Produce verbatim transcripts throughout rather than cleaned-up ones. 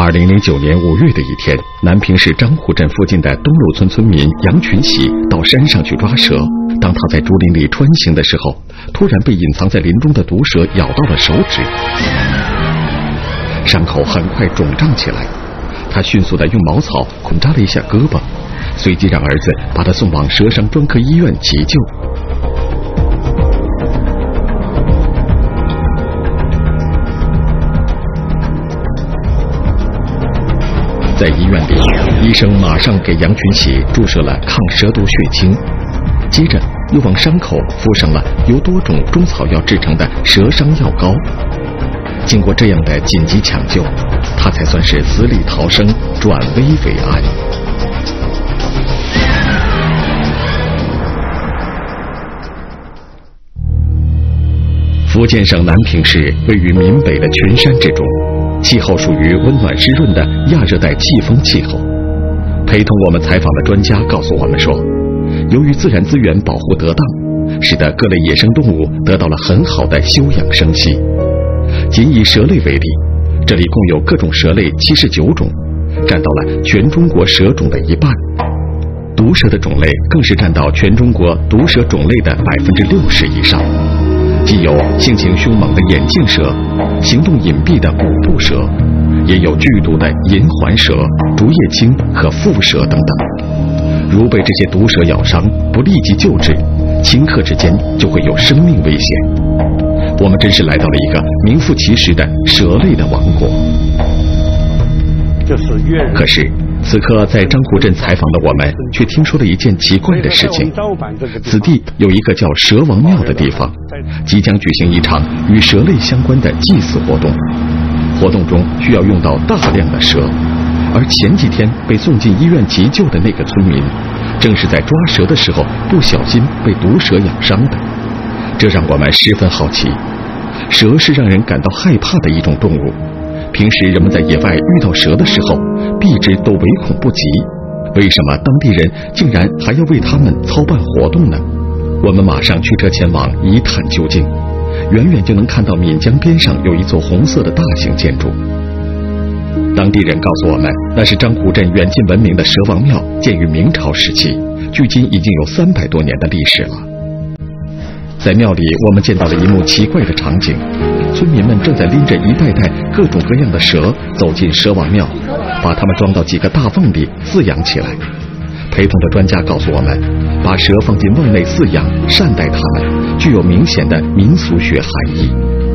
二零零九年五月的一天，南平市张湖镇附近的东路村村民杨群喜到山上去抓蛇。当他在竹林里穿行的时候，突然被隐藏在林中的毒蛇咬到了手指，伤口很快肿胀起来。他迅速地用茅草捆扎了一下胳膊，随即让儿子把他送往蛇伤专科医院急救。在医院里，医生马上给杨群喜注射了抗蛇毒血清，接着又往伤口敷上了由多种中草药制成的蛇伤药膏。经过这样的紧急抢救，他才算是死里逃生，转危为安。福建省南平市位于闽北的群山之中，气候属于温暖湿润的亚热带季风气候。陪同我们采访的专家告诉我们说，由于自然资源保护得当，使得各类野生动物得到了很好的休养生息。仅以蛇类为例，这里共有各种蛇类七十九种，占到了全中国蛇种的一半。毒蛇的种类更是占到全中国毒蛇种类的百分之六十以上。既有性情凶猛的眼镜蛇，行动隐蔽的五步蛇，也有剧毒的银环蛇、竹叶青和蝮蛇等等。如被这些毒蛇咬伤，不立即救治，顷刻之间就会有生命危险。我们真是来到了一个名副其实的蛇类的王国。 就是越人。 可是此刻在张湖镇采访的我们，却听说了一件奇怪的事情。此地有一个叫蛇王庙的地方，即将举行一场与蛇类相关的祭祀活动。活动中需要用到大量的蛇，而前几天被送进医院急救的那个村民，正是在抓蛇的时候不小心被毒蛇咬伤的。这让我们十分好奇，蛇是让人感到害怕的一种动物。平时人们在野外遇到蛇的时候，避之都唯恐不及，为什么当地人竟然还要为他们操办活动呢？我们马上驱车前往一探究竟。远远就能看到岷江边上有一座红色的大型建筑。当地人告诉我们，那是张湖镇远近闻名的蛇王庙，建于明朝时期，距今已经有三百多年的历史了。在庙里，我们见到了一幕奇怪的场景，村民们正在拎着一袋袋各种各样的蛇走进蛇王庙，把它们装到几个大瓮里饲养起来。陪同的专家告诉我们，把蛇放进瓮内饲养善待它们，具有明显的民俗学含义。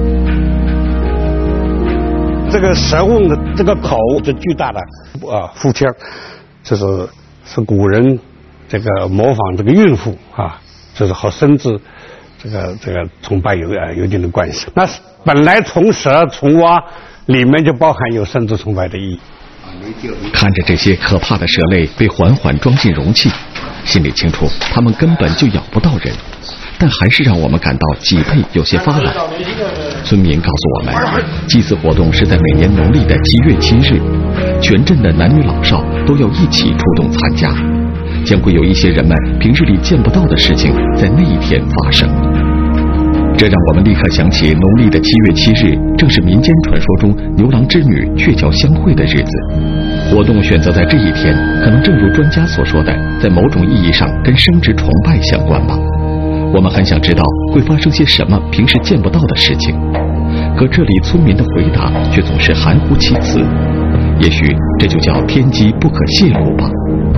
这个蛇瓮的这个口，这巨大的啊腹腔，这是是古人这个模仿这个孕妇啊，这是和生殖这个这个崇拜有啊有一定的关系。那本来从蛇从蛙里面就包含有生殖崇拜的意义。 看着这些可怕的蛇类被缓缓装进容器，心里清楚它们根本就咬不到人，但还是让我们感到脊背有些发懒。村民告诉我们，祭祀活动是在每年农历的七月七日，全镇的男女老少都要一起出动参加，将会有一些人们平日里见不到的事情在那一天发生。这让我们立刻想起农历的七月七日，正是民间传说中牛郎织女鹊桥相会的日子。活动选择在这一天，可能正如专家所说的，在某种意义上跟生殖崇拜相关吧。我们很想知道会发生些什么平时见不到的事情，可这里村民的回答却总是含糊其辞。也许这就叫天机不可泄露吧。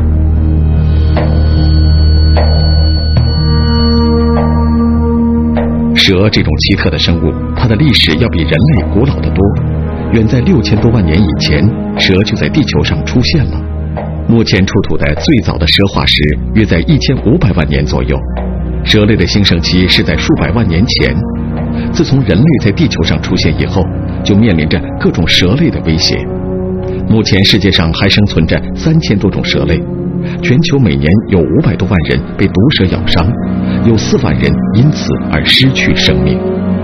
蛇这种奇特的生物，它的历史要比人类古老得多。远在六千多万年以前，蛇就在地球上出现了。目前出土的最早的蛇化石约在一千五百万年左右。蛇类的兴盛期是在数百万年前。自从人类在地球上出现以后，就面临着各种蛇类的威胁。目前世界上还生存着三千多种蛇类，全球每年有五百多万人被毒蛇咬伤，有四万人因此而失去生命。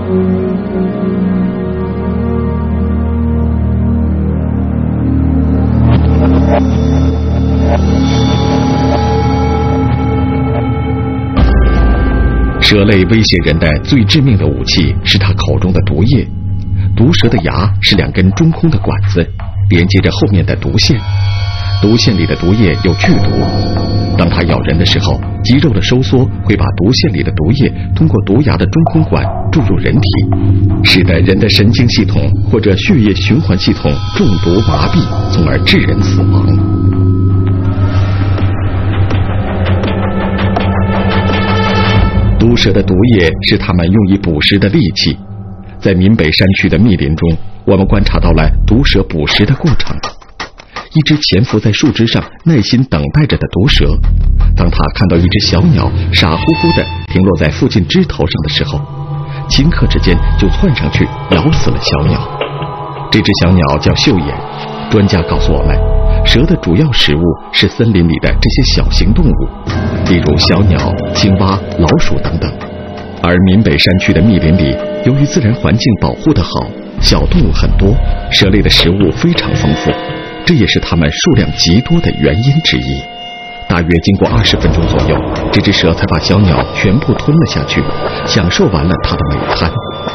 蛇类威胁人的最致命的武器是它口中的毒液。毒蛇的牙是两根中空的管子， 连接着后面的毒腺。毒腺里的毒液有剧毒，当它咬人的时候，肌肉的收缩会把毒腺里的毒液通过毒牙的中空管注入人体，使得人的神经系统或者血液循环系统中毒麻痹，从而致人死亡。毒蛇的毒液是它们用以捕食的利器。在闽北山区的密林中，我们观察到了毒蛇捕食的过程。一只潜伏在树枝上耐心等待着的毒蛇，当它看到一只小鸟傻乎乎地停落在附近枝头上的时候，顷刻之间就窜上去咬死了小鸟。这只小鸟叫秀眼。专家告诉我们，蛇的主要食物是森林里的这些小型动物，例如小鸟、青蛙、老鼠等等。而闽北山区的密林里，由于自然环境保护得好，小动物很多，蛇类的食物非常丰富，这也是它们数量极多的原因之一。大约经过二十分钟左右，这只蛇才把小鸟全部吞了下去，享受完了它的美餐。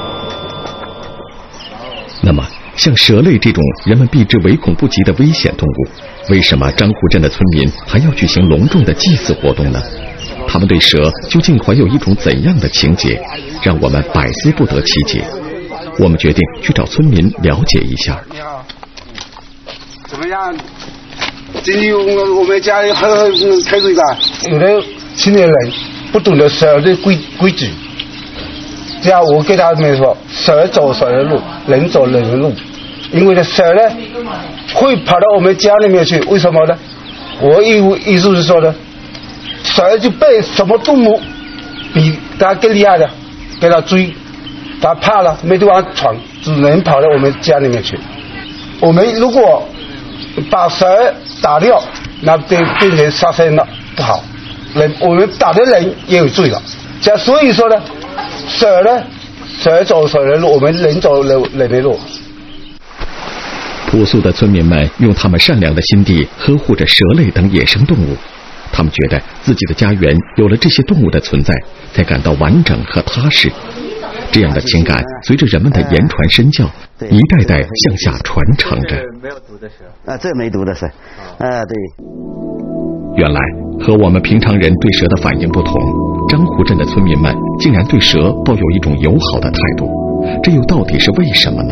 那么像蛇类这种人们避之唯恐不及的危险动物，为什么张湖镇的村民还要举行隆重的祭祀活动呢？他们对蛇究竟怀有一种怎样的情结，让我们百思不得其解。我们决定去找村民了解一下。 怎么样？今天我们家里喝开水吧。有的青年人不懂得蛇的规规矩，这样我给他们说，蛇走蛇的路，人走人的路。因为呢，蛇呢会跑到我们家里面去，为什么呢？我意意思是说呢，蛇就被什么动物比它更厉害的，给它追，它怕了没地方闯，只能跑到我们家里面去。我们如果把蛇打掉，那变变成杀生了，不好。人我们打的人也有罪了。这样所以说呢，蛇呢，蛇走蛇的路，我们人走人人的路。 朴素的村民们用他们善良的心地呵护着蛇类等野生动物，他们觉得自己的家园有了这些动物的存在，才感到完整和踏实。这样的情感随着人们的言传身教，一代代向下传承着。 没有毒的蛇啊，这没毒的蛇，啊，对。 原来和我们平常人对蛇的反应不同，张湖镇的村民们竟然对蛇抱有一种友好的态度，这又到底是为什么呢？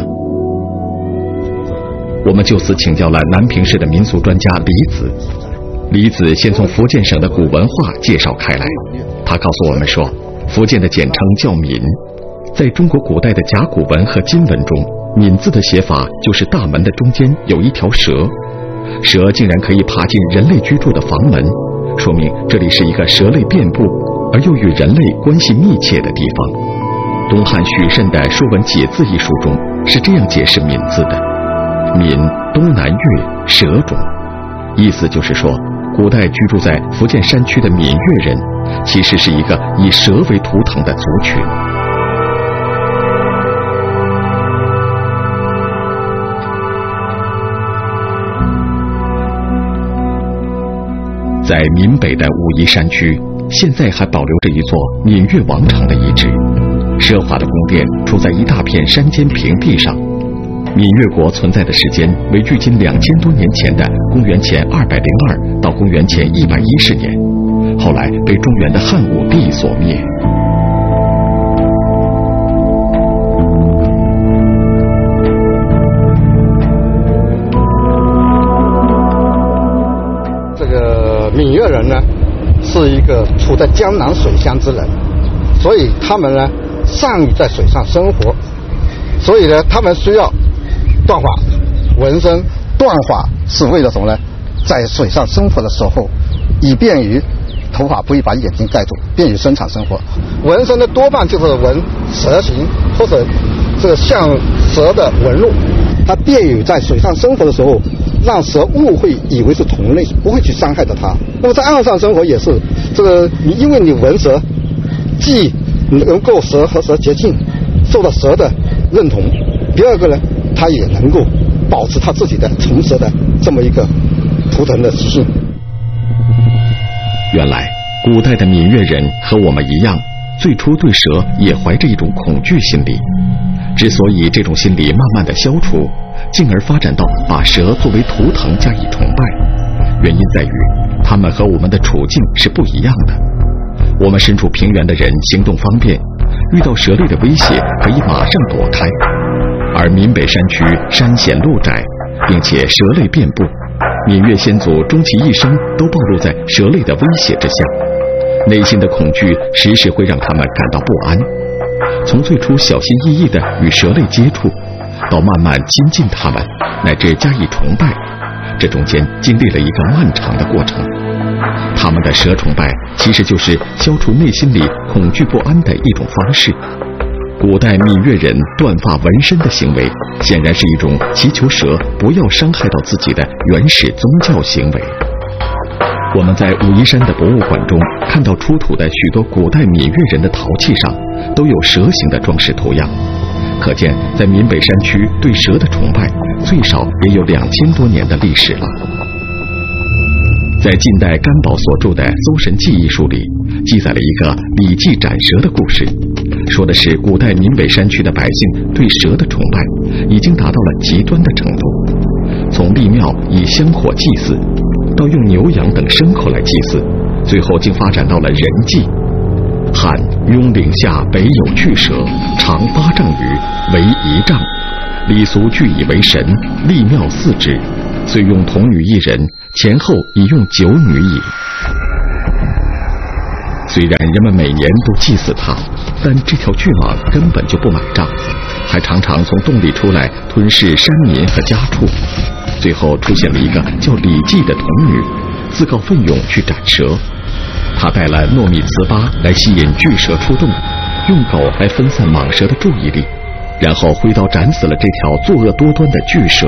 我们就此请教了南平市的民俗专家李子。李子先从福建省的古文化介绍开来，他告诉我们说，福建的简称叫闽，在中国古代的甲骨文和金文中，闽字的写法就是大门的中间有一条蛇，蛇竟然可以爬进人类居住的房门，说明这里是一个蛇类遍布而又与人类关系密切的地方。东汉许慎的《说文解字》一书中是这样解释闽字的：闽，东南越，蛇种。意思就是说，古代居住在福建山区的闽越人，其实是一个以蛇为图腾的族群。在闽北的武夷山区，现在还保留着一座闽越王城的遗址，奢华的宫殿处在一大片山间平地上。闽越国存在的时间为距今两千多年前的公元前二百零二到公元前一百一十年，后来被中原的汉武帝所灭。 这个闽越人呢，是一个处在江南水乡之人，所以他们呢善于在水上生活，所以呢他们需要断发、纹身。断发是为了什么呢？在水上生活的时候，以便于头发不会把眼睛盖住，便于生产生活。纹身呢，多半就是纹蛇形或者这个像蛇的纹路，它便于在水上生活的时候，让蛇误会以为是同类，不会去伤害到它。那么在岸上生活也是，这个你因为你纹蛇，既能够蛇和蛇接近，受到蛇的认同；第二个呢，它也能够保持它自己的从蛇的这么一个图腾的习性。 原来古代的闽越人和我们一样，最初对蛇也怀着一种恐惧心理。之所以这种心理慢慢的消除， 进而发展到把蛇作为图腾加以崇拜。原因在于，他们和我们的处境是不一样的。我们身处平原的人行动方便，遇到蛇类的威胁可以马上躲开，而闽北山区山险路窄，并且蛇类遍布，闽越先祖终其一生都暴露在蛇类的威胁之下，内心的恐惧时时会让他们感到不安。从最初小心翼翼地与蛇类接触，到慢慢亲近它们，乃至加以崇拜，这中间经历了一个漫长的过程。他们的蛇崇拜其实就是消除内心里恐惧不安的一种方式。古代闽越人断发纹身的行为，显然是一种祈求蛇不要伤害到自己的原始宗教行为。我们在武夷山的博物馆中看到出土的许多古代闽越人的陶器上都有蛇形的装饰图样，可见在闽北山区对蛇的崇拜最少也有两千多年的历史了。在近代甘宝所著的《搜神记》一书里，记载了一个李记斩蛇的故事，说的是古代闽北山区的百姓对蛇的崇拜已经达到了极端的程度，从立庙以香火祭祀，到用牛羊等牲口来祭祀，最后竟发展到了人祭。汉雍岭下北有巨蛇，长八丈余，为一丈，礼俗俱以为神，立庙祀之，遂用童女一人，前后已用九女矣。虽然人们每年都祭祀它，但这条巨蟒根本就不买账，还常常从洞里出来吞噬山民和家畜。最后出现了一个叫李记的童女，自告奋勇去斩蛇。她带了糯米糍粑来吸引巨蛇出洞，用狗来分散蟒蛇的注意力，然后挥刀斩死了这条作恶多端的巨蛇。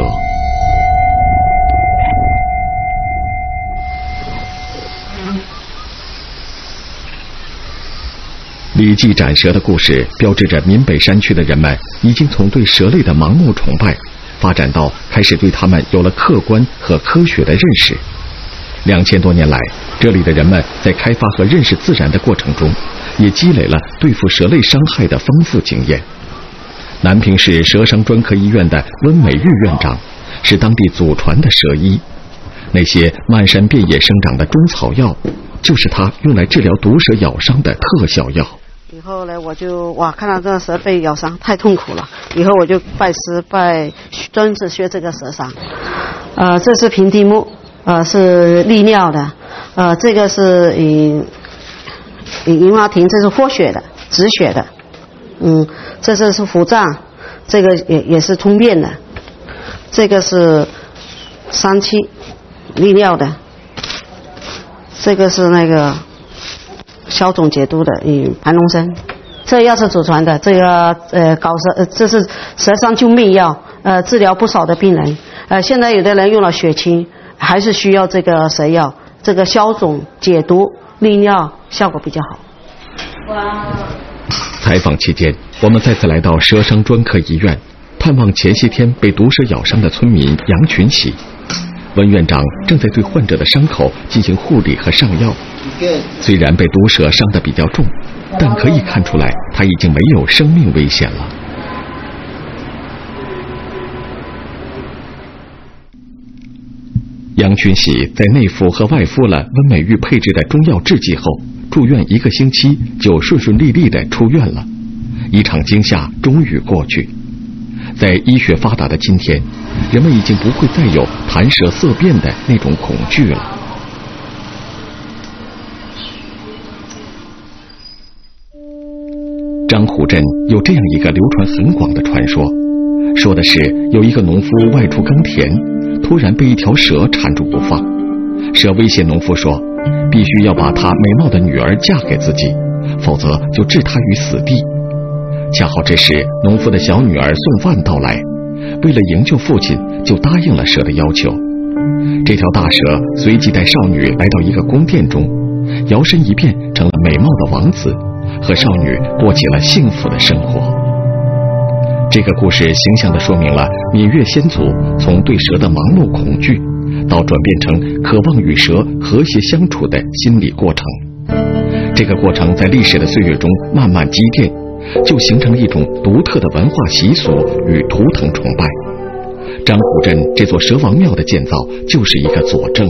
李记斩蛇的故事标志着闽北山区的人们已经从对蛇类的盲目崇拜发展到开始对他们有了客观和科学的认识。两千多年来，这里的人们在开发和认识自然的过程中，也积累了对付蛇类伤害的丰富经验。南平市蛇伤专科医院的温美玉院长是当地祖传的蛇医，那些漫山遍野生长的中草药，就是他用来治疗毒蛇咬伤的特效药。 以后呢，我就哇，看到这个蛇被咬伤太痛苦了，以后我就拜师拜专职学这个蛇伤。呃，这是平地木，呃，是利尿的，呃，这个是银银花亭，这是活血的，止血的。嗯，这是是腹胀，这个也也是通便的。这个是三七利尿的，这个是那个消肿解毒的，嗯，盘龙参。这药是祖传的，这个呃搞蛇，呃这是蛇伤救命药，呃治疗不少的病人。呃，现在有的人用了血清，还是需要这个蛇药，这个消肿解毒利尿效果比较好。哇！ 采访期间，我们再次来到蛇伤专科医院，探望前些天被毒蛇咬伤的村民杨群喜。温院长正在对患者的伤口进行护理和上药。虽然被毒蛇伤得比较重，但可以看出来他已经没有生命危险了。杨群喜在内服和外敷了温美玉配制的中药制剂后，住院一个星期就顺顺利利地出院了。一场惊吓终于过去。在医学发达的今天，人们已经不会再有弹舌色变的那种恐惧了。张湖镇有这样一个流传很广的传说，说的是有一个农夫外出耕田，突然被一条蛇缠住不放。蛇威胁农夫说，必须要把他美貌的女儿嫁给自己，否则就置他于死地。恰好这时农夫的小女儿送饭到来，为了营救父亲，就答应了蛇的要求。这条大蛇随即带少女来到一个宫殿中，摇身一变成了美貌的王子，和少女过起了幸福的生活。这个故事形象地说明了闽越先祖从对蛇的盲目恐惧，到转变成渴望与蛇和谐相处的心理过程。这个过程在历史的岁月中慢慢积淀，就形成了一种独特的文化习俗与图腾崇拜。 张虎镇这座蛇王庙的建造就是一个佐证。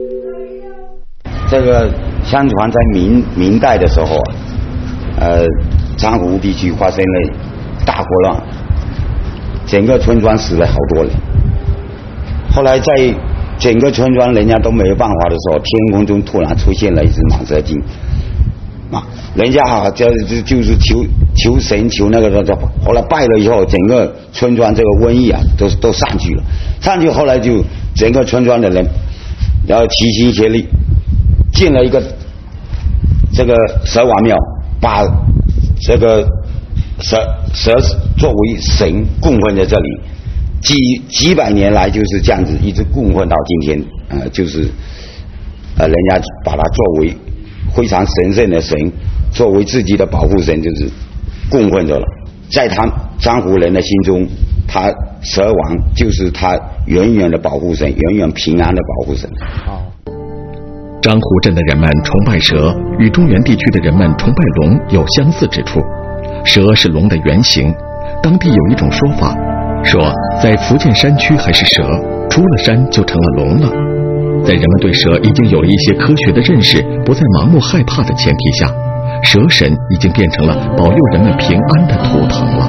这个相传在明明代的时候啊，呃，张湖地区发生了大火乱，整个村庄死了好多人。后来在整个村庄人家都没有办法的时候，天空中突然出现了一只蟒蛇精，啊，人家啊就就就是求求神求那个的，后来拜了以后，整个村庄这个瘟疫啊都都上去了，上去后来就整个村庄的人然后齐心协力建了一个这个蛇王庙，把这个蛇蛇作为神供奉在这里，几几百年来就是这样子一直供奉到今天，呃，就是呃人家把它作为非常神圣的神，作为自己的保护神，就是供奉着了。在他张湖人的心中，他蛇王就是他远远的保护神，远远平安的保护神。 好。张湖镇的人们崇拜蛇，与中原地区的人们崇拜龙有相似之处。蛇是龙的原型，当地有一种说法，说在福建山区还是蛇，出了山就成了龙了。在人们对蛇已经有了一些科学的认识，不再盲目害怕的前提下，蛇神已经变成了保佑人们平安的图腾了。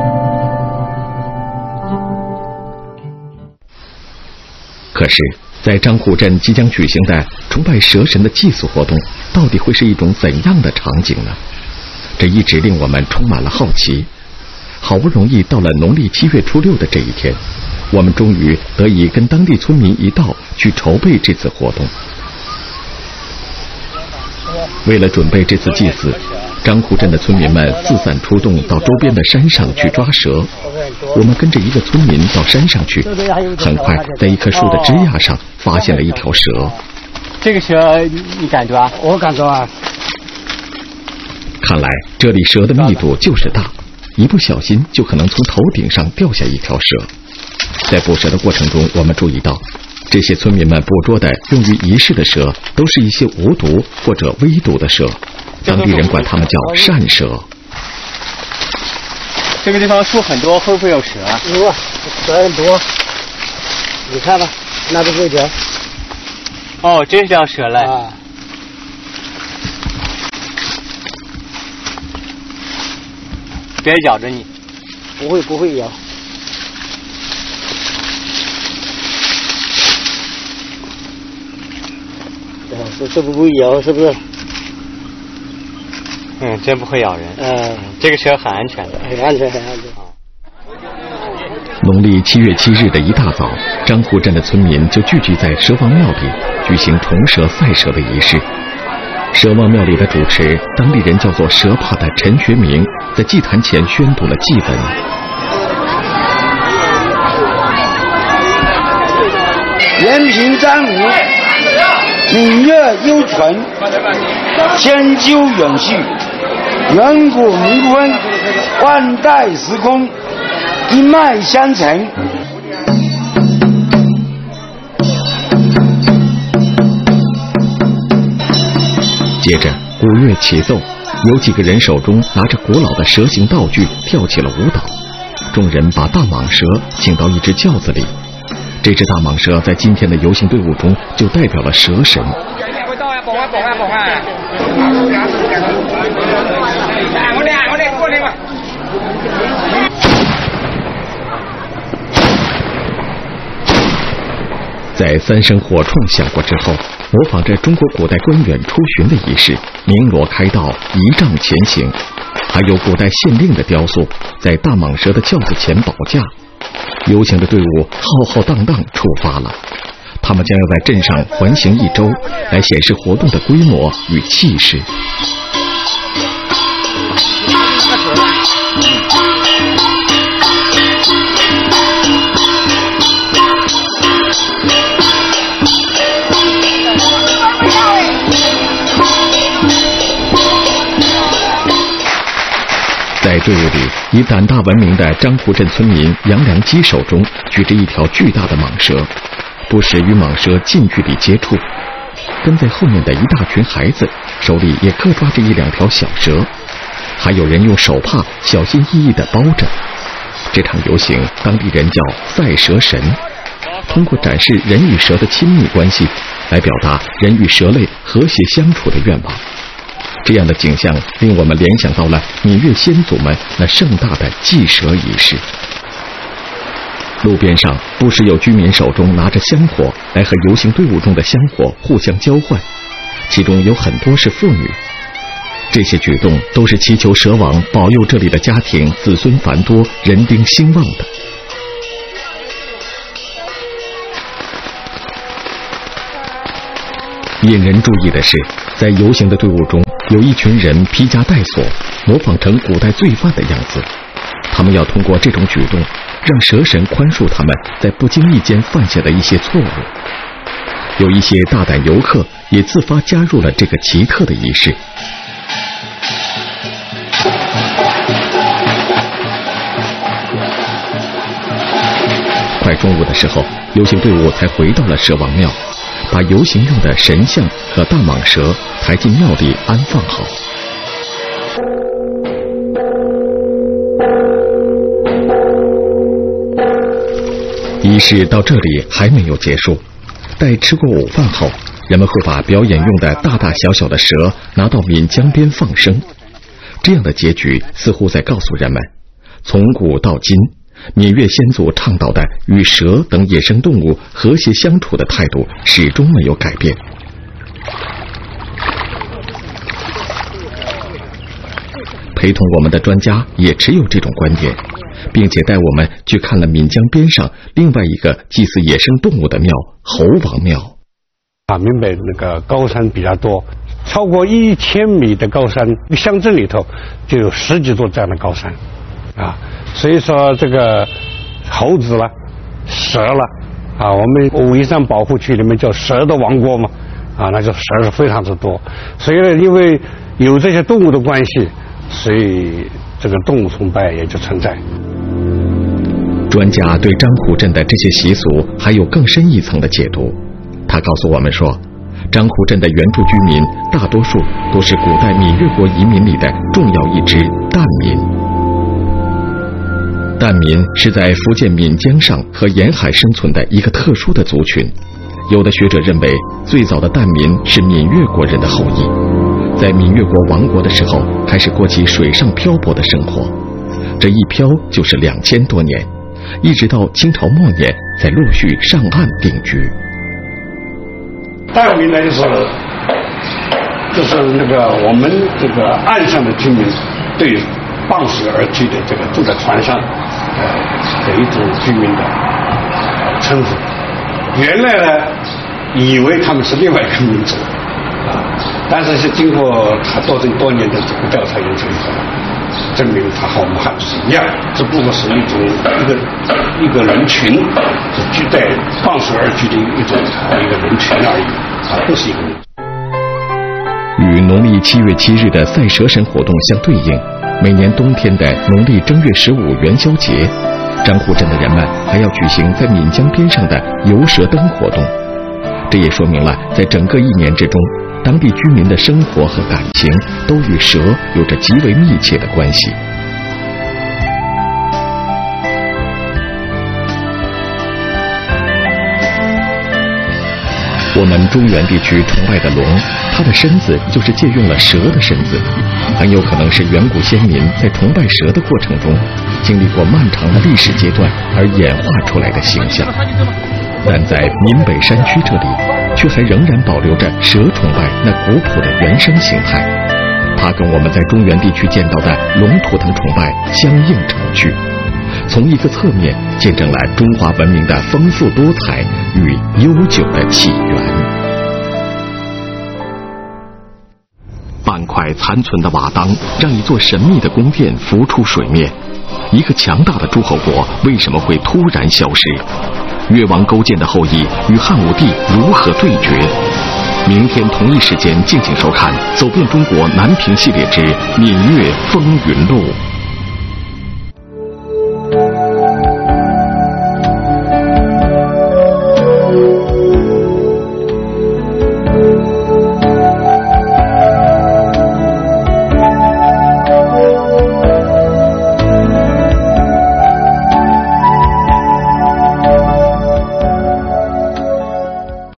可是在张湖镇即将举行的崇拜蛇神的祭祀活动，到底会是一种怎样的场景呢？这一直令我们充满了好奇。好不容易到了农历七月初六的这一天，我们终于得以跟当地村民一道去筹备这次活动。为了准备这次祭祀，张湖镇的村民们四散出动到周边的山上去抓蛇。我们跟着一个村民到山上去，很快在一棵树的枝桠上发现了一条蛇。 这个蛇你敢抓？ 我敢抓啊！ 看来这里蛇的密度就是大，一不小心就可能从头顶上掉下一条蛇。在捕蛇的过程中，我们注意到这些村民们捕捉的用于仪式的蛇都是一些无毒或者微毒的蛇，当地人管它们叫善蛇。 这个地方树很多，会不会有蛇啊？ 有啊，蛇很多。你看吧，那都是一条。 哦，这是条蛇嘞。 啊。 别咬着你。 不会不会咬。这这不会咬是不是？ 嗯，真不会咬人。 嗯， 这个蛇很安全的， 很安全，很安全。 农历七月七日的一大早，张湖镇的村民就聚集在蛇王庙里举行崇蛇赛蛇的仪式。蛇王庙里的主持，当地人叫做蛇帕的陈学明，在祭坛前宣读了祭文。 人平张湖，明月幽存，千秋永续，远古冥婚，万代时空，一脉相承。 接着鼓乐齐奏，有几个人手中拿着古老的蛇形道具跳起了舞蹈。众人把大蟒蛇请到一只轿子里，这只大蟒蛇在今天的游行队伍中就代表了蛇神。在三声火铳响过之后，模仿着中国古代官员出巡的仪式，鸣锣开道，仪仗前行，还有古代县令的雕塑在大蟒蛇的轿子前保驾。游行的队伍浩浩荡荡出发了，他们将要在镇上环行一周，来显示活动的规模与气势。在队伍里，以胆大闻名的张湖镇村民杨良基手中举着一条巨大的蟒蛇，不时与蟒蛇近距离接触。跟在后面的一大群孩子手里也各抓着一两条小蛇，还有人用手帕小心翼翼地包着。 这场游行，当地人叫赛蛇神，通过展示人与蛇的亲密关系，来表达人与蛇类和谐相处的愿望。这样的景象令我们联想到了闽粤先祖们那盛大的祭蛇仪式。路边上不时有居民手中拿着香火来和游行队伍中的香火互相交换，其中有很多是妇女。这些举动都是祈求蛇王保佑这里的家庭子孙繁多、人丁兴旺的。引人注意的是，在游行的队伍中有一群人披枷带锁，模仿成古代罪犯的样子。他们要通过这种举动让蛇神宽恕他们在不经意间犯下的一些错误。有一些大胆游客也自发加入了这个奇特的仪式。快中午的时候，游行队伍才回到了蛇王庙，把游行用的神像和大蟒蛇抬进庙里安放好。仪式到这里还没有结束，待吃过午饭后，人们会把表演用的大大小小的蛇拿到岷江边放生。这样的结局似乎在告诉人们，从古到今，闽粤先祖倡导的与蛇等野生动物和谐相处的态度始终没有改变。陪同我们的专家也持有这种观点，并且带我们去看了岷江边上另外一个祭祀野生动物的庙——猴王庙。 啊，闽北那个高山比较多，超过一千米的高山，一个乡镇里头就有十几座这样的高山，啊，所以说这个猴子了、蛇了，啊，我们武夷山保护区里面叫蛇的王国嘛，啊，那就蛇是非常之多，所以呢，因为有这些动物的关系，所以这个动物崇拜也就存在。 专家对张虎镇的这些习俗还有更深一层的解读。他告诉我们说，张虎镇的原住居民大多数都是古代闽越国移民里的重要一支疍民。疍民是在福建闽江上和沿海生存的一个特殊的族群。有的学者认为，最早的疍民是闽越国人的后裔，在闽越国亡国的时候开始过起水上漂泊的生活，这一漂就是两千多年，一直到清朝末年才陆续上岸定居。 疍民呢，就是就是那个我们这个岸上的居民对傍水而居的这个住在船上呃的一种居民的呃称呼。原来呢，以为他们是另外一个民族啊，但是是经过他多多多年的这个调查研究以后，证明他和我们汉族是一样，只不过是一种一个一个人群，是居在傍水而居的一种一个人群而已，而不是一个民族。 与农历七月七日的赛蛇神活动相对应，每年冬天的农历正月十五元宵节，张虎镇的人们还要举行在岷江边上的游蛇灯活动。这也说明了，在整个一年之中，当地居民的生活和感情都与蛇有着极为密切的关系。我们中原地区崇拜的龙，它的身子就是借用了蛇的身子，很有可能是远古先民在崇拜蛇的过程中，经历过漫长的历史阶段而演化出来的形象。但在闽北山区这里，却还仍然保留着蛇崇拜那古朴的原生形态，它跟我们在中原地区见到的龙图腾崇拜相映成趣，从一个侧面见证了中华文明的丰富多彩与悠久的起源。半块残存的瓦当让一座神秘的宫殿浮出水面，一个强大的诸侯国为什么会突然消失？越王勾践的后裔与汉武帝如何对决？明天同一时间敬请收看《走遍中国南平系列之闽越风云录》。